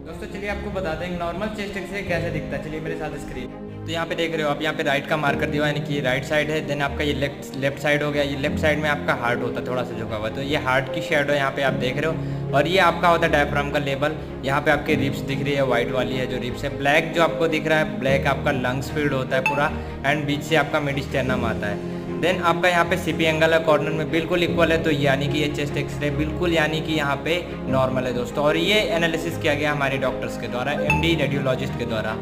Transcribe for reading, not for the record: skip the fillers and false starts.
दोस्तों चलिए आपको बताते हैं नॉर्मल चेस्ट एक्सरे कैसे दिखता है। चलिए मेरे साथ स्क्रीन, तो यहाँ पे देख रहे हो आप, यहाँ पे राइट का मार्कर दिया हुआ है, यानी कि राइट साइड है। देन आपका ये लेफ्ट साइड हो गया। ये लेफ्ट साइड में आपका हार्ट होता है थोड़ा सा झुका हुआ, तो ये हार्ट की शेडो यहाँ पे आप देख रहे हो। और ये आपका होता है डायफ्राम का लेवल। यहाँ पे आपके रिब्स दिख रही है, वाइट वाली है जो रिब्स है। ब्लैक जो आपको दिख रहा है, ब्लैक आपका लंग्स फील्ड होता है पूरा, एंड बीच से आपका मेडिस्टर्नम आता है। देन आपका यहाँ पे सीपी एंगल है कॉर्नर में बिल्कुल इक्वल है, तो यानी कि ये चेस्ट एक्सरे बिल्कुल यानी कि यहाँ पे नॉर्मल है दोस्तों। और ये एनालिसिस किया गया हमारे डॉक्टर्स के द्वारा, एमडी रेडियोलॉजिस्ट के द्वारा।